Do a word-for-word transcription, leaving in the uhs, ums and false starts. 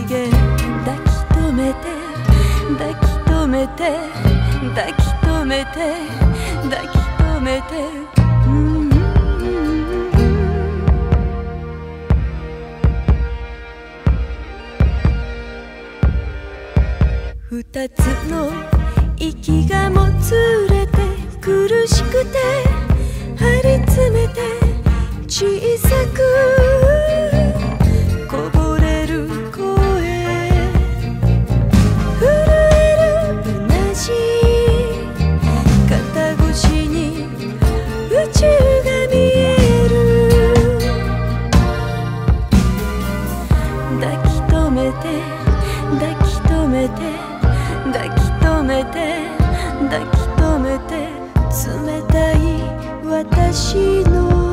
限抱き留めて抱き留めて抱き留めて抱き留めて、うん、二つの息がもつれて苦しくて張り詰めて小さくこぼれる声震えるうなじ肩越しに宇宙が見える抱き留めて抱き留めて抱き留めて抱き留めて冷たい私の